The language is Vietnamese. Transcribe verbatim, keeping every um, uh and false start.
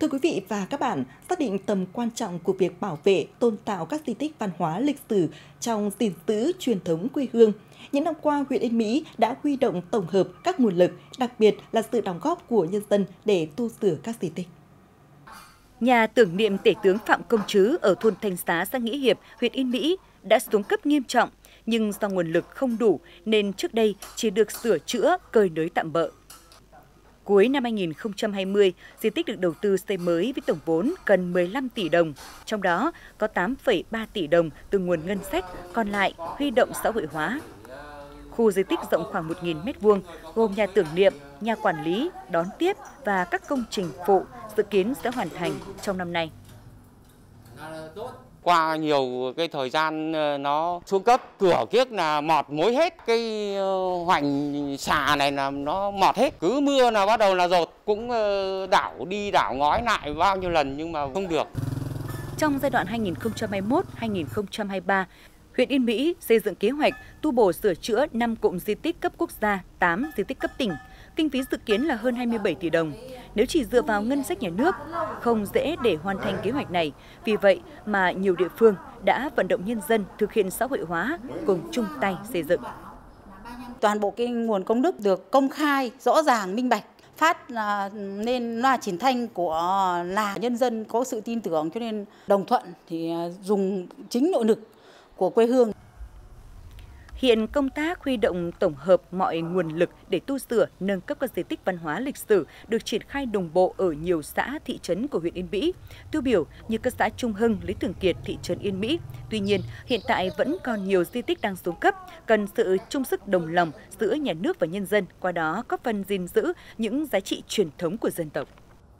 Thưa quý vị và các bạn, xác định tầm quan trọng của việc bảo vệ, tôn tạo các di tích văn hóa lịch sử trong gìn giữ truyền thống quê hương, những năm qua, huyện Yên Mỹ đã huy động tổng hợp các nguồn lực, đặc biệt là sự đóng góp của nhân dân để tu sửa các di tích. Nhà tưởng niệm Tể tướng Phạm Công Trứ ở thôn Thanh Xá, xã Nghĩa Hiệp, huyện Yên Mỹ đã xuống cấp nghiêm trọng, nhưng do nguồn lực không đủ nên trước đây chỉ được sửa chữa, cơi nới tạm bợ. Cuối năm hai nghìn không trăm hai mươi, di tích được đầu tư xây mới với tổng vốn gần mười lăm tỷ đồng, trong đó có tám phẩy ba tỷ đồng từ nguồn ngân sách, còn lại huy động xã hội hóa. Khu di tích rộng khoảng một nghìn mét vuông, gồm nhà tưởng niệm, nhà quản lý, đón tiếp và các công trình phụ dự kiến sẽ hoàn thành trong năm nay. Qua nhiều cái thời gian nó xuống cấp, cửa kiếc là mọt mối hết, cái hoành xà này là nó mọt hết. Cứ mưa là bắt đầu là dột, cũng đảo đi đảo ngói lại bao nhiêu lần nhưng mà không được. Trong giai đoạn hai nghìn không trăm hai mươi mốt đến hai nghìn không trăm hai mươi ba, huyện Yên Mỹ xây dựng kế hoạch tu bổ sửa chữa năm cụm di tích cấp quốc gia, tám di tích cấp tỉnh. Kinh phí dự kiến là hơn hai mươi bảy tỷ đồng. Nếu chỉ dựa vào ngân sách nhà nước, không dễ để hoàn thành kế hoạch này. Vì vậy mà nhiều địa phương đã vận động nhân dân thực hiện xã hội hóa cùng chung tay xây dựng. Toàn bộ cái nguồn công đức được công khai, rõ ràng, minh bạch, phát nên loa truyền thanh của là nhân dân có sự tin tưởng, cho nên đồng thuận thì dùng chính nội lực của quê hương. Hiện công tác huy động tổng hợp mọi nguồn lực để tu sửa, nâng cấp các di tích văn hóa lịch sử được triển khai đồng bộ ở nhiều xã, thị trấn của huyện Yên Mỹ, tiêu biểu như các xã Trung Hưng, Lý Thường Kiệt, thị trấn Yên Mỹ. Tuy nhiên, hiện tại vẫn còn nhiều di tích đang xuống cấp, cần sự chung sức đồng lòng giữa nhà nước và nhân dân, qua đó góp phần gìn giữ những giá trị truyền thống của dân tộc.